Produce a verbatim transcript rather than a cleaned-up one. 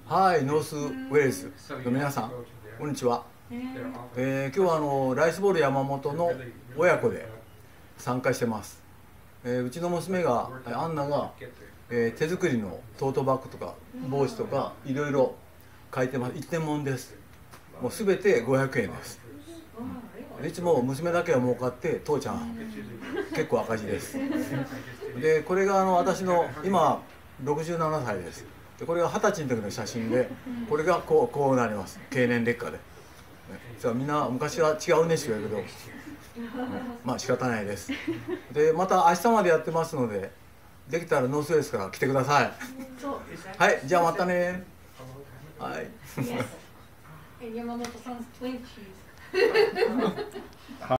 はい、ノースウェールズの皆さん、こんにちは。えー、今日はあのライスボール山本の親子で参加してます。えー、うちの娘が、アンナが、えー、手作りのトートバッグとか帽子とかいろいろ書いてます。一点物です。もうすべてごひゃくえんです。いつも娘だけは儲かって父ちゃん結構赤字です。でこれがあの私の今ろくじゅうななさいです。でこれがはたちの時の写真で、これがこうこうなります。経年劣化で、ね、じゃあみんな昔は違うねって言うけど、ね、まあ仕方ないです。でまた明日までやってますので、できたらノースウェイスから来てください。はい、じゃあまたね。はい。 山本さん、twin cheese